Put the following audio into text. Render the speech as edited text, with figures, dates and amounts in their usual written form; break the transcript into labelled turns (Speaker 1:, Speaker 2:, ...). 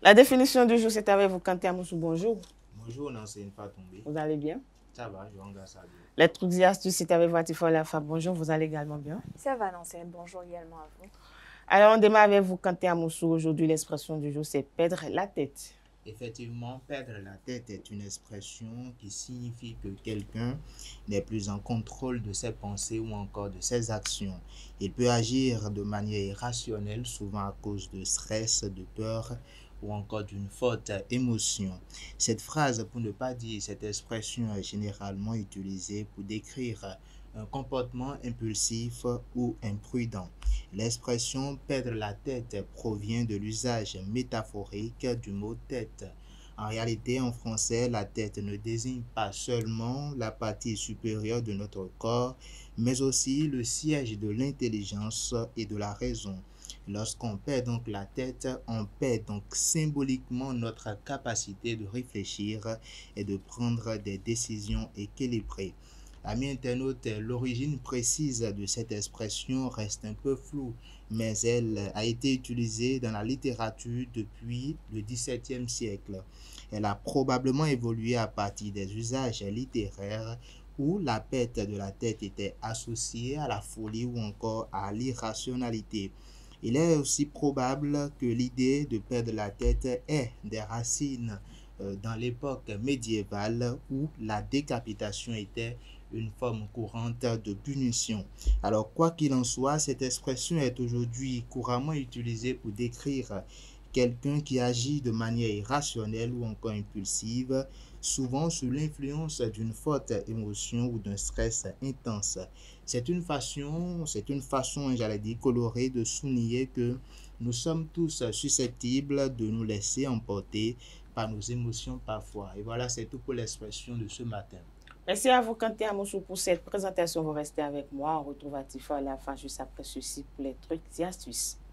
Speaker 1: La définition du jour, c'est avec vous, Kanté Amoussou. Bonjour.
Speaker 2: Bonjour, non, c'est une fois tombée.
Speaker 1: Vous allez bien?
Speaker 2: Ça va, je regarde ça.
Speaker 1: Les trucs et astuces, c'est avec vous, Atifa Lafa. Bonjour, vous allez également bien?
Speaker 3: Ça va, non, c'est un bonjour également à vous.
Speaker 1: Alors, on démarre avec vous, Kanté Amoussou. Aujourd'hui, l'expression du jour, c'est perdre la tête.
Speaker 2: Effectivement, perdre la tête est une expression qui signifie que quelqu'un n'est plus en contrôle de ses pensées ou encore de ses actions. Il peut agir de manière irrationnelle, souvent à cause de stress, de peur ou encore d'une forte émotion. Cette phrase, pour ne pas dire cette expression, est généralement utilisée pour décrire un comportement impulsif ou imprudent. L'expression perdre la tête provient de l'usage métaphorique du mot tête. En réalité, en français, la tête ne désigne pas seulement la partie supérieure de notre corps, mais aussi le siège de l'intelligence et de la raison. Lorsqu'on perd donc la tête, on perd donc symboliquement notre capacité de réfléchir et de prendre des décisions équilibrées. Amis internautes, l'origine précise de cette expression reste un peu floue, mais elle a été utilisée dans la littérature depuis le XVIIe siècle. Elle a probablement évolué à partir des usages littéraires où la perte de la tête était associée à la folie ou encore à l'irrationalité. Il est aussi probable que l'idée de perdre la tête ait des racines dans l'époque médiévale où la décapitation était une forme courante de punition. Alors, quoi qu'il en soit, cette expression est aujourd'hui couramment utilisée pour décrire quelqu'un qui agit de manière irrationnelle ou encore impulsive, souvent sous l'influence d'une forte émotion ou d'un stress intense. C'est une façon, j'allais dire, colorée de souligner que nous sommes tous susceptibles de nous laisser emporter par nos émotions parfois. Et voilà, c'est tout pour l'expression de ce matin.
Speaker 1: Merci à vous, Kanté Amoussou, pour cette présentation. Vous restez avec moi. On retrouve Atifa à la fin juste après ceci pour les trucs et astuces.